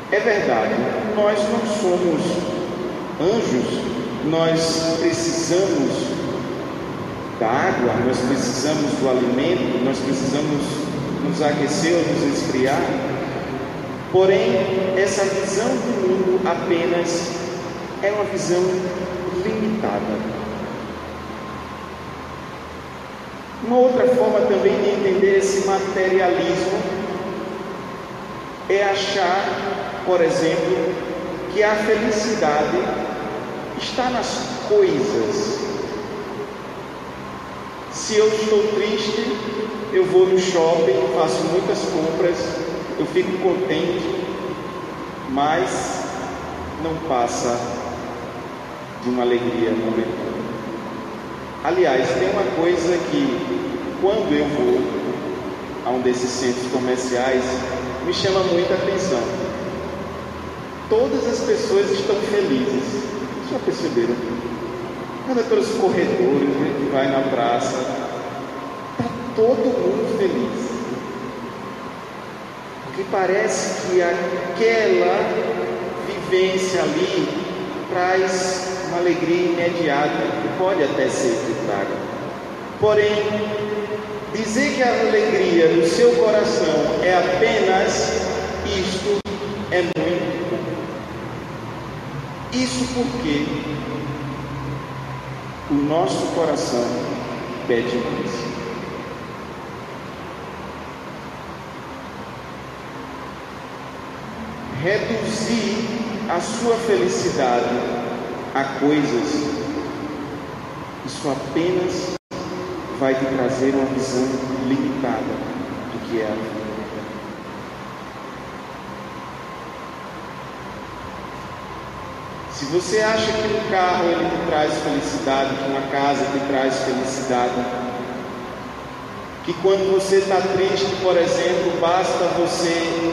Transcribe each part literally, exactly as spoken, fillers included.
É verdade, nós não somos anjos, nós precisamos da água, nós precisamos do alimento, nós precisamos nos aquecer ou nos esfriar. Porém, essa visão do mundo apenas é uma visão limitada. Uma outra forma também de entender esse materialismo é achar, por exemplo, que a felicidade está nas coisas. Se eu estou triste, eu vou no shopping, faço muitas compras, eu fico contente, mas não passa de uma alegria momentânea. Aliás, tem uma coisa que, quando eu vou a um desses centros comerciais, me chama muita atenção. Todas as pessoas estão felizes. Vocês já perceberam? Anda pelos corredores, né, vai na praça, está todo mundo feliz. Porque parece que aquela vivência ali traz uma alegria imediata, que pode até ser evitada. Porém, dizer que a alegria do seu coração é apenas isto é muito bom. Isso porque o nosso coração pede mais. Reduzir a sua felicidade a coisas, isso apenas vai te trazer uma visão limitada do que é a vida. Se você acha que um carro ele te traz felicidade, que uma casa te traz felicidade, que quando você está triste, por exemplo, basta você,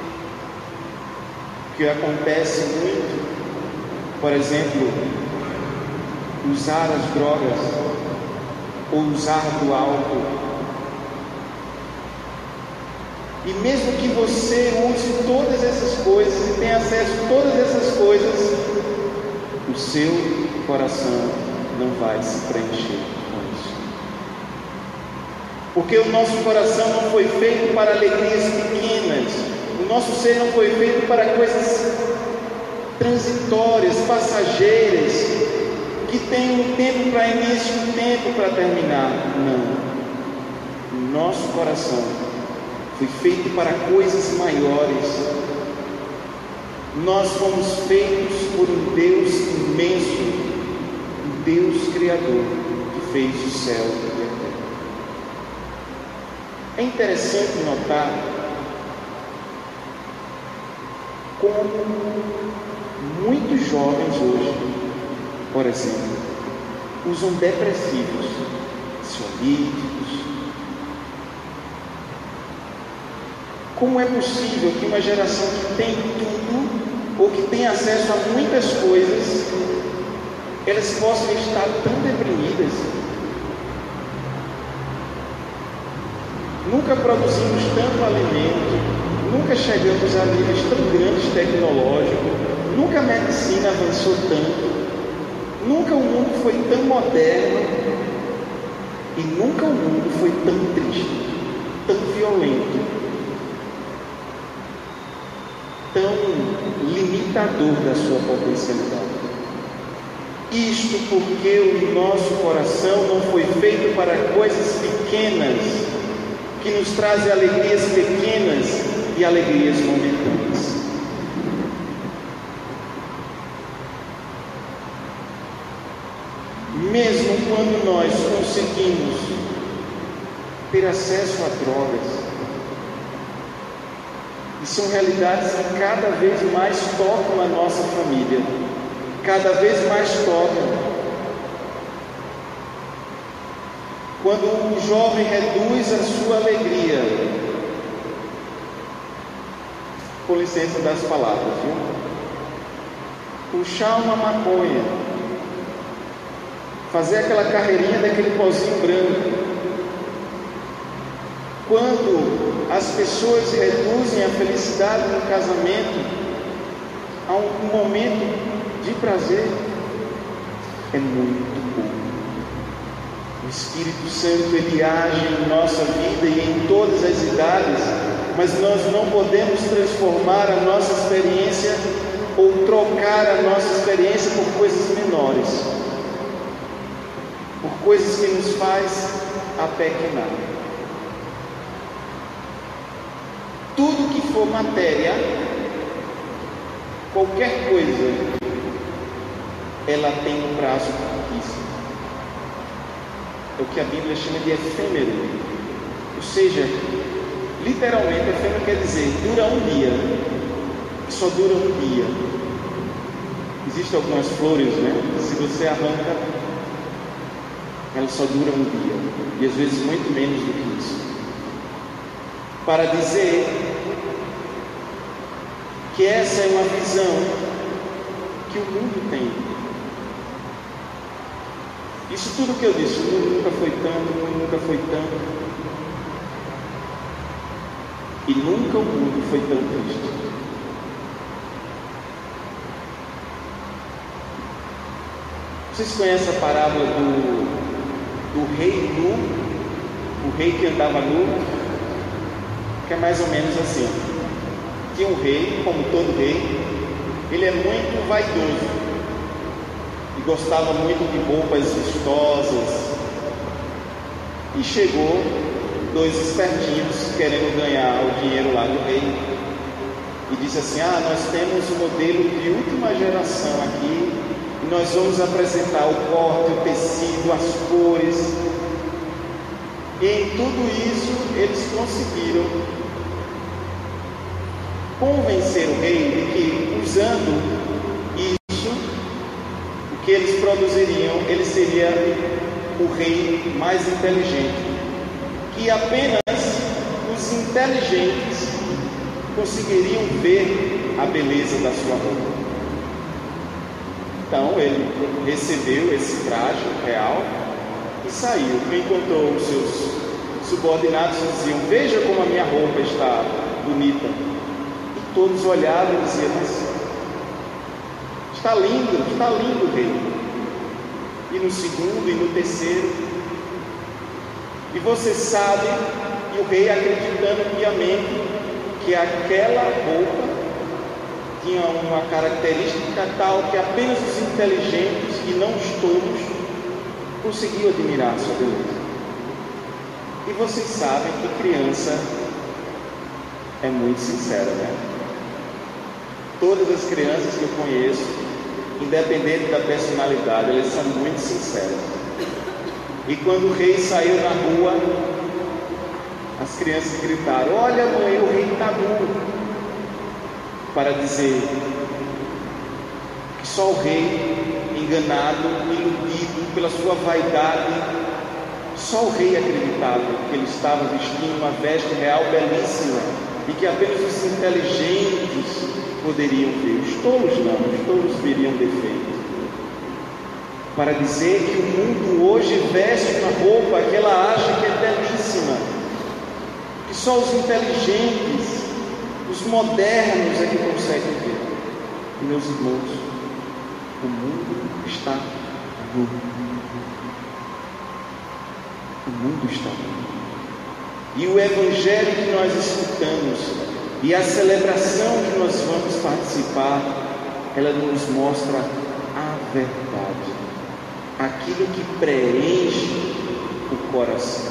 que acontece muito, por exemplo, usar as drogas ou usar do álcool, e mesmo que você use todas essas coisas e tenha acesso a todas essas coisas, o seu coração não vai se preencher com isso, porque o nosso coração não foi feito para alegrias pequenas, o nosso ser não foi feito para coisas transitórias, passageiras, que tem um tempo para início e um tempo para terminar. Não. O nosso coração foi feito para coisas maiores. Nós fomos feitos por um Deus imenso, um Deus Criador, que fez o céu e a terra. É interessante notar como muitos jovens hoje, por exemplo, usam depressivos, ansiolíticos. Como é possível que uma geração que tem tudo, ou que tem acesso a muitas coisas, elas possam estar tão deprimidas? Nunca produzimos tanto alimento, nunca chegamos a níveis tão grandes tecnológicos, nunca a medicina avançou tanto, nunca o mundo foi tão moderno e nunca o mundo foi tão triste, tão violento, tão limitador da sua potencialidade. Isto porque o nosso coração não foi feito para coisas pequenas, que nos trazem alegrias pequenas e alegrias momentâneas. Mesmo quando nós conseguimos ter acesso a drogas, e são realidades que cada vez mais tocam a nossa família, cada vez mais tocam. Quando um jovem reduz a sua alegria, com licença das palavras, viu? Puxar uma maconha, fazer aquela carreirinha daquele pozinho branco. Quando as pessoas reduzem a felicidade no casamento há um momento de prazer, é muito pouco. O Espírito Santo, ele age em nossa vida e em todas as idades, mas nós não podemos transformar a nossa experiência ou trocar a nossa experiência por coisas menores, por coisas que nos faz apequenar. Tudo que for matéria, qualquer coisa, ela tem um prazo curtíssimo. É o que a Bíblia chama de efêmero. Ou seja, literalmente, efêmero quer dizer, dura um dia. Só dura um dia. Existem algumas flores, né? Se você arranca, ela só dura um dia. E às vezes muito menos do que isso. Para dizer que essa é uma visão que o mundo tem. Isso tudo que eu disse, o mundo nunca foi tanto, o mundo nunca foi tanto. E nunca o mundo foi tão triste. Vocês conhecem a parábola do, do rei nu, o rei que andava nu, que é mais ou menos assim. Tinha um rei, como todo rei, ele é muito vaidoso. E gostava muito de roupas vistosas. E chegou dois espertinhos querendo ganhar o dinheiro lá do rei. E disse assim: ah, nós temos um modelo de última geração aqui. E nós vamos apresentar o corte, o tecido, as cores. E em tudo isso eles conseguiram convencer o rei de que, usando isso, o que eles produziriam, ele seria o rei mais inteligente, que apenas os inteligentes conseguiriam ver a beleza da sua roupa. Então ele recebeu esse traje real e saiu. Encontrou os seus subordinados e diziam: veja como a minha roupa está bonita. Todos olhavam e diziam: mas está lindo, está lindo, rei. E no segundo e no terceiro. E você sabe, e o rei acreditando piamente que aquela roupa tinha uma característica tal que apenas os inteligentes e não os tolos conseguiam admirar a sua beleza. E vocês sabem que criança é muito sincera, né? Todas as crianças que eu conheço, independente da personalidade, elas são muito sinceras. E quando o rei saiu na rua, as crianças gritaram: olha, mãe, o rei está nu. Para dizer que só o rei, enganado, iludido pela sua vaidade, só o rei acreditava que ele estava vestindo uma veste real belíssima e que apenas os inteligentes poderiam ver. Os tolos não, os tolos veriam defeito. Para dizer que o mundo hoje veste uma roupa que ela acha que é belíssima, que só os inteligentes, os modernos é que conseguem ver. E meus irmãos, o mundo está nu. O mundo está nu. E o evangelho que nós escutamos e a celebração que nós vamos participar, ela nos mostra a verdade, aquilo que preenche o coração.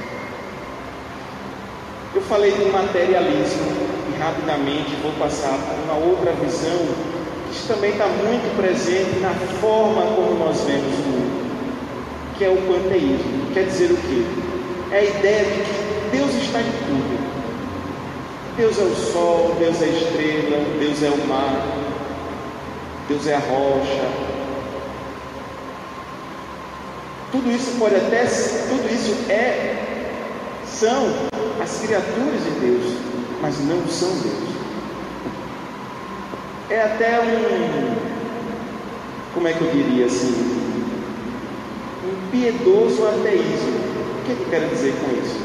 Eu falei do materialismo e rapidamente vou passar por uma outra visão que também está muito presente na forma como nós vemos o mundo, que é o panteísmo. Quer dizer o quê? É a ideia de que Deus está em tudo. Deus é o sol, Deus é a estrela, Deus é o mar, Deus é a rocha. Tudo isso pode até, tudo isso é, são as criaturas de Deus, mas não são Deus. É até um, como é que eu diria assim, um piedoso ateísmo. O que eu quero dizer com isso?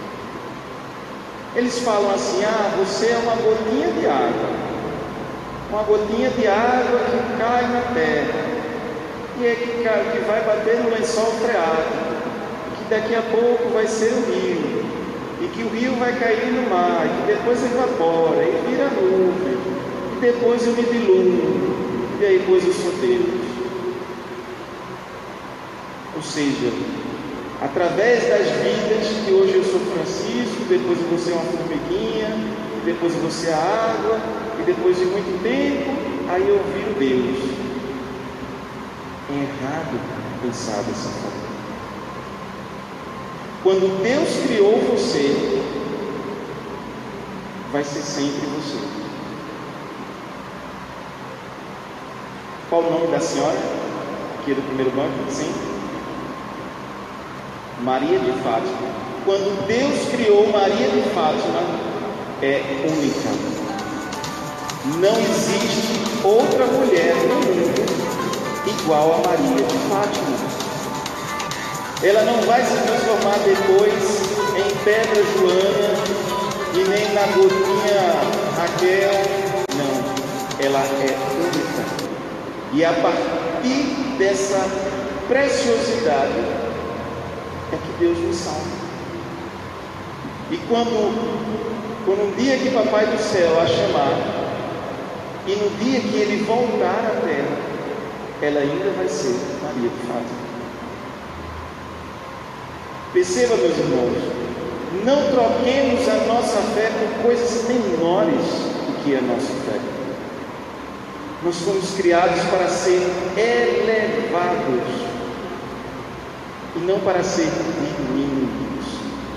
Eles falam assim: ah, você é uma gotinha de água. uma gotinha de água que cai na terra, e é que, cai, que vai bater no lençol freático, que daqui a pouco vai ser o rio, e que o rio vai cair no mar, e que depois evapora, e vira nuvem, e depois eu me diluo, e aí depois eu sou Deus. Ou seja, através das vidas, que hoje eu sou Francisco, depois eu vou ser uma formiguinha, depois eu vou ser a água, e depois de muito tempo, aí eu viro Deus. É errado pensar dessa forma. Quando Deus criou você, vai ser sempre você. Qual o nome da senhora? Aqui é do primeiro banco? Sim? Maria de Fátima. Quando Deus criou Maria de Fátima, é única. Não existe outra mulher no mundo igual a Maria de Fátima. Ela não vai se transformar depois em Pedra Joana e nem na gotinha Raquel. Não, ela é única. E a partir dessa preciosidade é que Deus nos salva. E quando, quando um dia que Papai do Céu a chamar, e no dia que Ele voltar à terra, ela ainda vai ser Maria de Fátima. Perceba, meus irmãos, não troquemos a nossa fé por coisas menores do que a nossa fé. Nós fomos criados para ser elevados e não para ser diminuídos.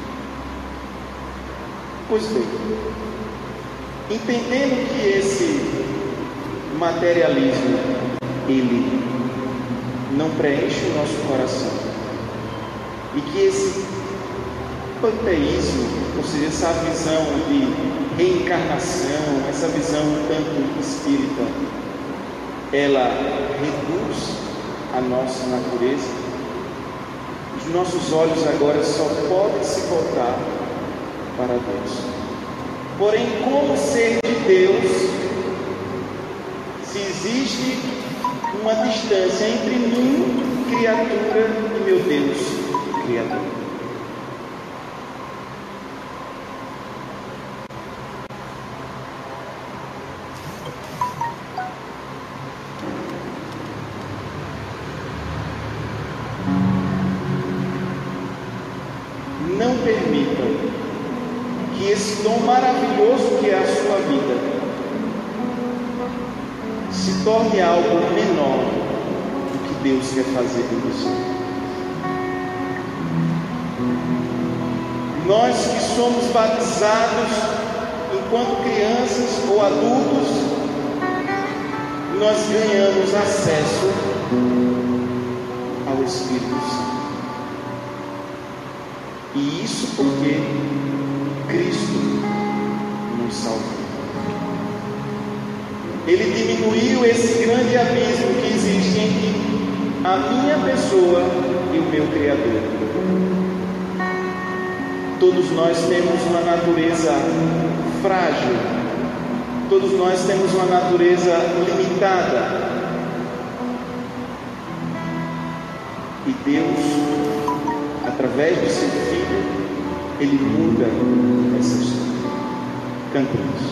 Pois bem, entendendo que esse materialismo ele não preenche o nosso coração, e que esse panteísmo, ou seja, essa visão de reencarnação, essa visão um tanto espírita, ela reduz a nossa natureza, os nossos olhos agora só podem se voltar para Deus. Porém, como ser de Deus, se existe uma distância entre mim, criatura, e meu Deus, Criador? Não permitam que esse dom maravilhoso que é a sua vida se torne algo menor do que Deus quer fazer com você. Nós que somos batizados enquanto crianças ou adultos, nós ganhamos acesso ao Espírito Santo. E isso porque Cristo nos salvou. Ele diminuiu esse grande abismo que existe entre a minha pessoa e o meu Criador. Todos nós temos uma natureza frágil, todos nós temos uma natureza limitada. E Deus, através do seu Filho, Ele muda essa história. Cantemos.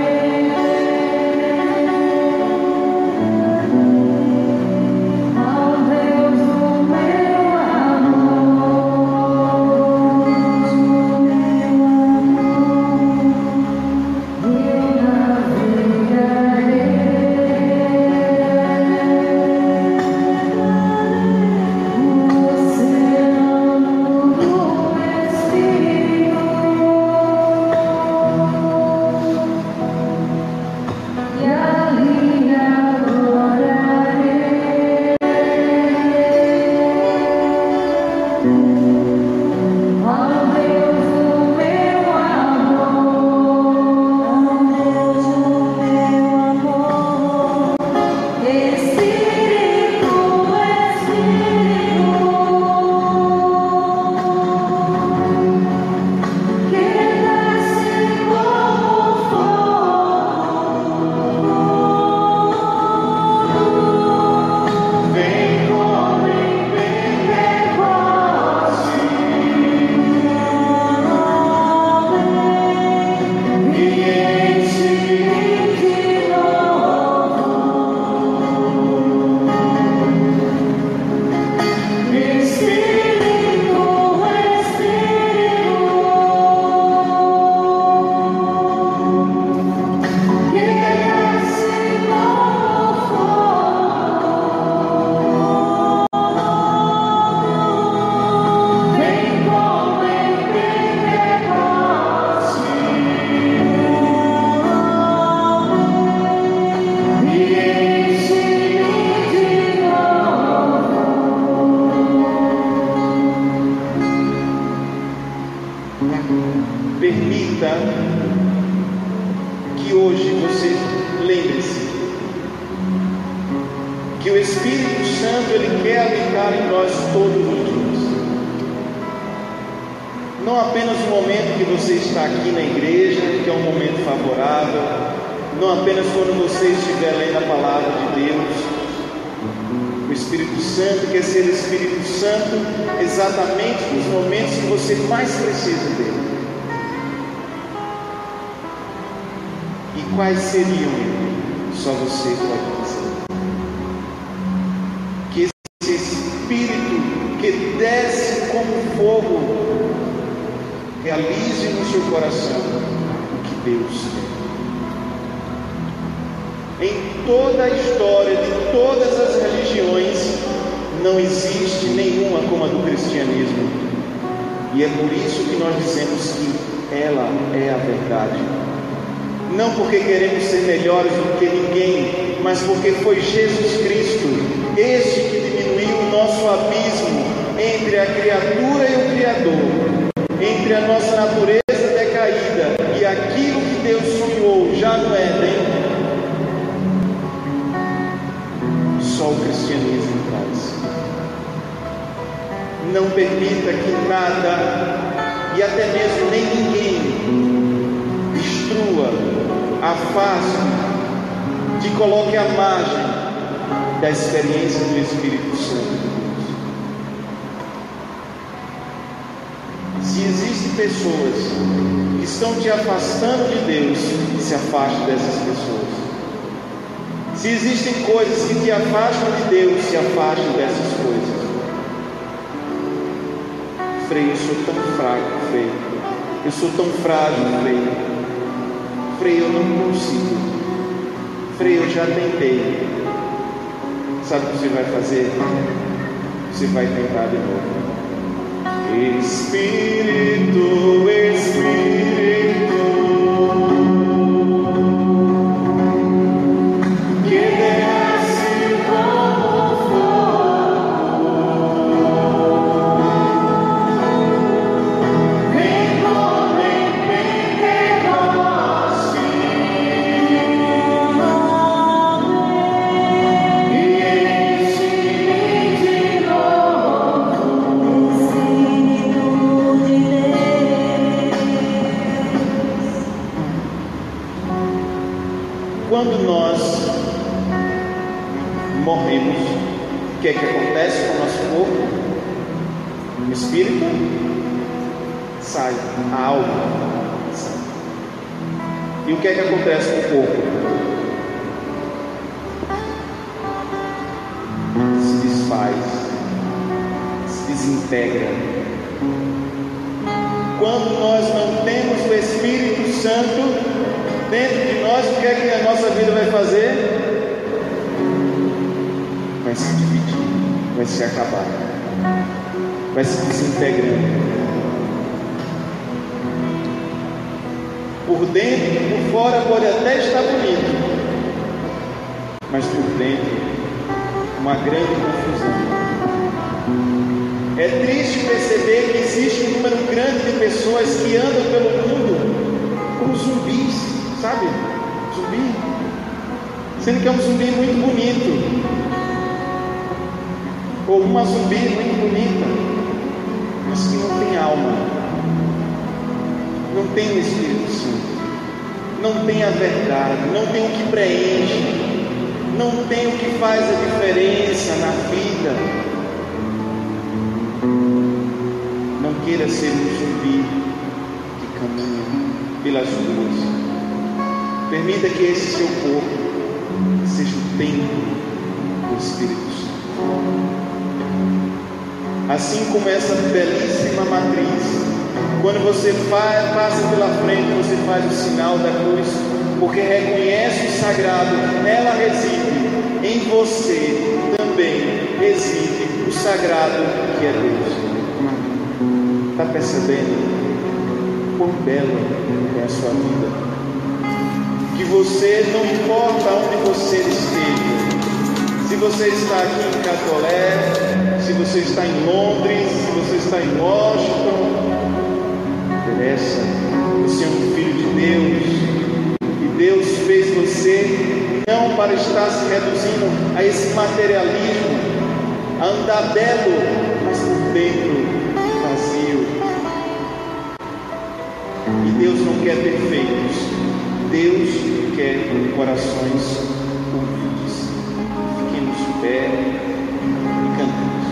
Oh Permita que hoje você lembre-se que o Espírito Santo ele quer habitar em nós todos os dias. Não apenas no momento que você está aqui na igreja, que é um momento favorável, não apenas quando você estiver lendo a palavra de Deus. O Espírito Santo quer ser o Espírito Santo exatamente nos momentos que você mais precisa dele. E quais seriam? Só você pode dizer. Que esse Espírito que desce como fogo realize no seu coração o que Deus quer. Em toda a história de todas as religiões, não existe nenhuma como a do cristianismo. E é por isso que nós dizemos que ela é a verdade. Não porque queremos ser melhores do que ninguém, mas porque foi Jesus Cristo, este que diminuiu o nosso abismo entre a criatura e o Criador, entre a nossa natureza decaída e aquilo que Deus sonhou já no Éden. Só o cristianismo traz. Não permita que nada, e até mesmo nem ninguém, destrua, afaste, te coloque à margem da experiência do Espírito Santo de Deus. Se existem pessoas que estão te afastando de Deus, se afaste dessas pessoas. Se existem coisas que te afastam de Deus, se afaste dessas coisas. Frei, eu sou tão fraco, Frei. Eu sou tão frágil, Frei. Frei, eu não consigo. Frei, eu já tentei. Sabe o que você vai fazer? Você vai tentar de novo. Espírito, Espírito, que desce como fogo, vem como em Pentecoste e enche-me de novo, Espírito de Deus. Quando nós morremos, o que é que acontece com o nosso corpo? O espírito sai, a alma sai. E o que é que acontece com o corpo? Se desfaz, se desintegra. Quando nós não temos o Espírito Santo dentro de nós, o que é que a nossa vida vai fazer? Vai se dividir, vai se acabar, vai se desintegrando. Por dentro e por fora pode até estar bonito, mas por dentro uma grande confusão. É triste perceber perceber que existe um número grande de pessoas que andam pelo mundo como zumbis, sabe? Zumbi. Sendo que é um zumbi muito bonito, ou uma zumbi muito bonita, mas que não tem alma, não tem o Espírito Santo, não tem a verdade, não tem o que preenche, não tem o que faz a diferença na vida. Não queira ser um zumbi que caminha pelas ruas. Permita que esse seu corpo seja o templo do Espírito Santo. Assim como essa belíssima matriz, quando você faz, passa pela frente, você faz o sinal da cruz, porque reconhece o sagrado, nela reside, em você também reside o sagrado que é Deus. Está percebendo quão bela é a sua vida? Que você, não importa onde você esteja, se você está aqui em Catolé, se você está em Londres, se você está em Washington, não interessa, você é um filho de Deus, e Deus fez você não para estar se reduzindo a esse materialismo, a andar belo, mas por dentro vazio. E Deus não quer perfeitos, Deus quer corações humildes. Fiquemos de pé e cantemos.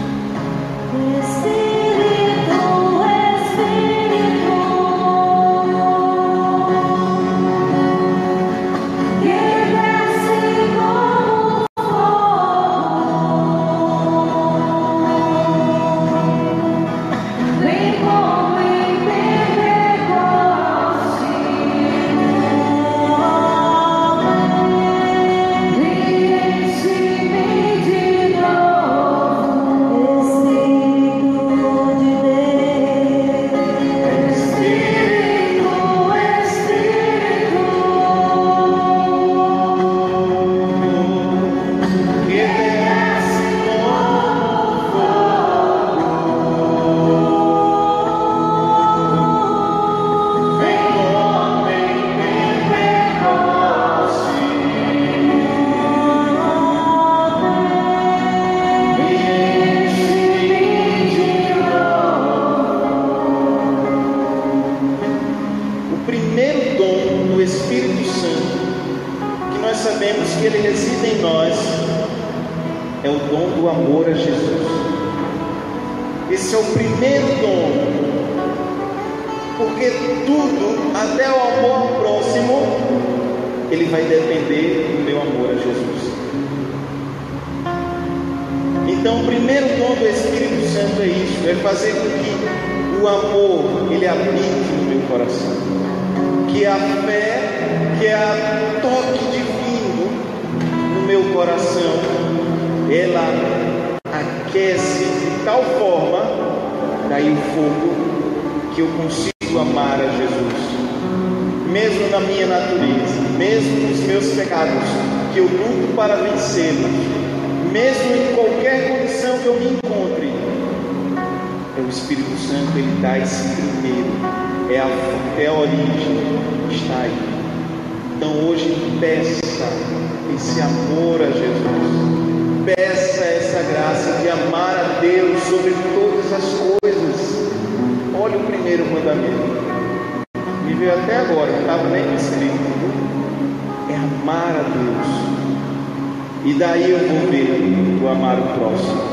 E daí eu vou ver o amar o próximo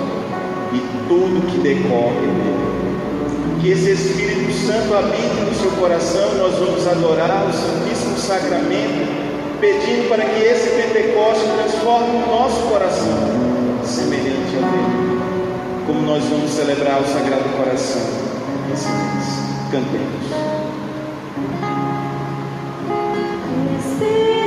e tudo que decorre dele. Que esse Espírito Santo habite no seu coração. Nós vamos adorar o Santíssimo Sacramento, pedindo para que esse Pentecostes transforme o nosso coração semelhante a dele. Como nós vamos celebrar o Sagrado Coração esse mês. Cantemos.